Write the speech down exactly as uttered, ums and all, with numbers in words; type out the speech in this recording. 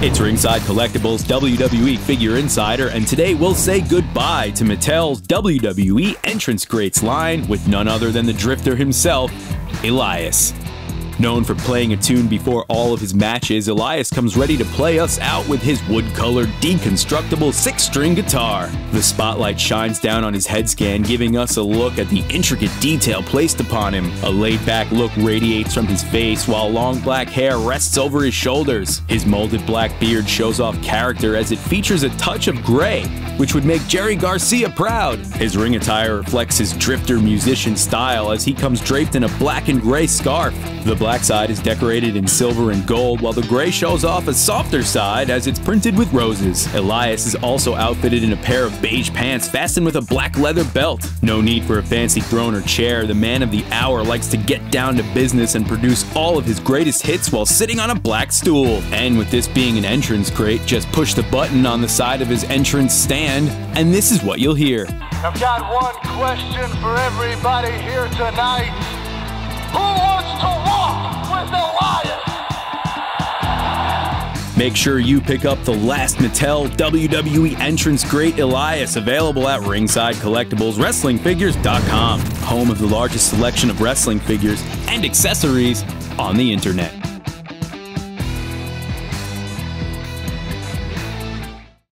It's Ringside Collectibles W W E Figure Insider, and today we'll say goodbye to Mattel's W W E Entrance Greats line with none other than the Drifter himself, Elias. Known for playing a tune before all of his matches, Elias comes ready to play us out with his wood-colored, deconstructible six-string guitar. The spotlight shines down on his head scan, giving us a look at the intricate detail placed upon him. A laid-back look radiates from his face, while long black hair rests over his shoulders. His molded black beard shows off character as it features a touch of gray, which would make Jerry Garcia proud. His ring attire reflects his drifter musician style as he comes draped in a black and gray scarf. The black side is decorated in silver and gold, while the gray shows off a softer side as it's printed with roses. Elias is also outfitted in a pair of beige pants fastened with a black leather belt. No need for a fancy throne or chair. The man of the hour likes to get down to business and produce all of his greatest hits while sitting on a black stool. And with this being an entrance crate, just push the button on the side of his entrance stand, and this is what you'll hear. I've got one question for everybody here tonight. Who wants to walk with Elias? Make sure you pick up the last Mattel W W E Entrance Great Elias, available at Ringside Collectibles Wrestling Figures dot com, home of the largest selection of wrestling figures and accessories on the internet.